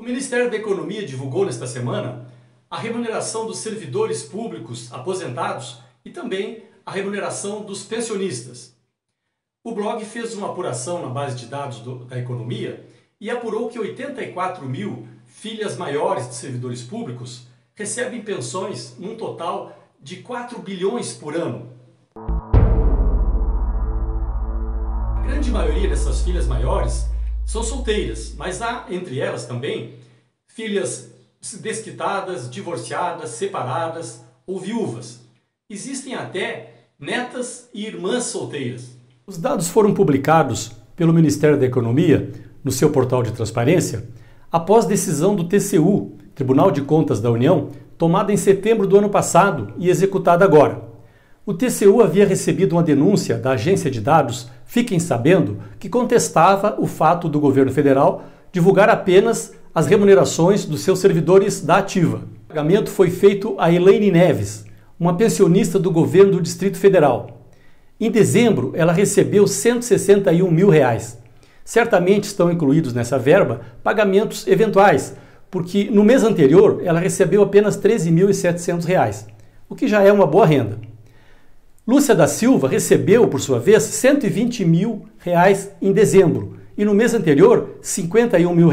Ministério da Economia divulgou nesta semana a remuneração dos servidores públicos aposentados e também a remuneração dos pensionistas. O blog fez uma apuração na base de dados da economia e apurou que 84 mil filhas maiores de servidores públicos recebem pensões num total de 4 bilhões por ano. A grande maioria dessas filhas maiores são solteiras, mas há entre elas também filhas desquitadas, divorciadas, separadas ou viúvas. Existem até netas e irmãs solteiras. Os dados foram publicados pelo Ministério da Economia no seu portal de transparência após decisão do TCU, Tribunal de Contas da União, tomada em setembro do ano passado e executada agora. O TCU havia recebido uma denúncia da agência de dados Fiquem Sabendo, que contestava o fato do governo federal divulgar apenas as remunerações dos seus servidores da ativa. O pagamento foi feito a Elaine Neves, uma pensionista do governo do Distrito Federal. Em dezembro, ela recebeu R$ 161 mil. Certamente estão incluídos nessa verba pagamentos eventuais, porque no mês anterior ela recebeu apenas R$ 13.700, o que já é uma boa renda. Lúcia da Silva recebeu, por sua vez, R$ 120 mil em dezembro e no mês anterior R$ 51 mil.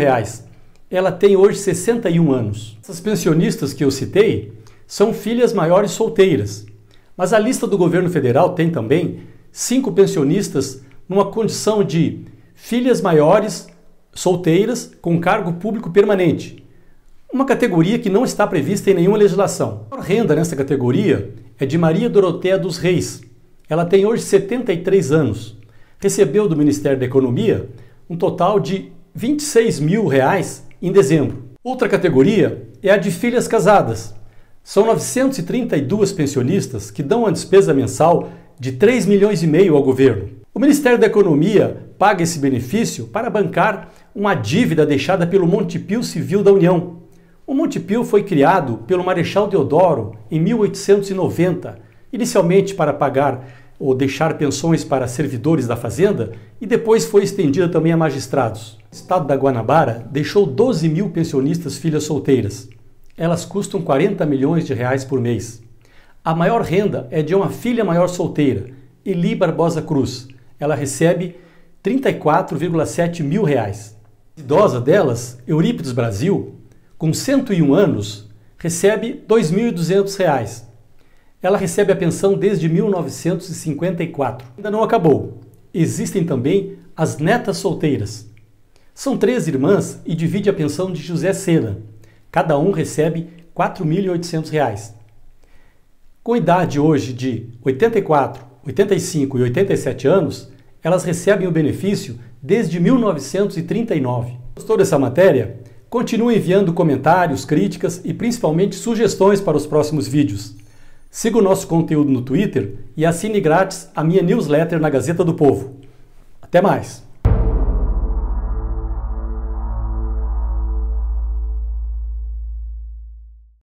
Ela tem hoje 61 anos. Essas pensionistas que eu citei são filhas maiores solteiras, mas a lista do governo federal tem também 5 pensionistas numa condição de filhas maiores solteiras com cargo público permanente, uma categoria que não está prevista em nenhuma legislação. A renda nessa categoria é de Maria Doroteia dos Reis. Ela tem hoje 73 anos. Recebeu do Ministério da Economia um total de R$ 26 mil em dezembro. Outra categoria é a de filhas casadas. São 932 pensionistas que dão uma despesa mensal de 3 milhões e meio ao governo. O Ministério da Economia paga esse benefício para bancar uma dívida deixada pelo Montepio Civil da União. O Montepio foi criado pelo Marechal Deodoro em 1890, inicialmente para pagar ou deixar pensões para servidores da fazenda e depois foi estendida também a magistrados. O estado da Guanabara deixou 12 mil pensionistas filhas solteiras. Elas custam 40 milhões de reais por mês. A maior renda é de uma filha maior solteira, Eli Barbosa Cruz. Ela recebe R$ 34,7 mil. A idosa delas, Eurípides Brasil, com 101 anos, recebe R$ 2.200. Ela recebe a pensão desde 1954. Ainda não acabou. Existem também as netas solteiras. São 3 irmãs e divide a pensão de José Sena. Cada um recebe R$ 4.800. Com idade hoje de 84, 85 e 87 anos, elas recebem o benefício desde 1939. Gostou dessa matéria? Continue enviando comentários, críticas e principalmente sugestões para os próximos vídeos. Siga o nosso conteúdo no Twitter e assine grátis a minha newsletter na Gazeta do Povo. Até mais!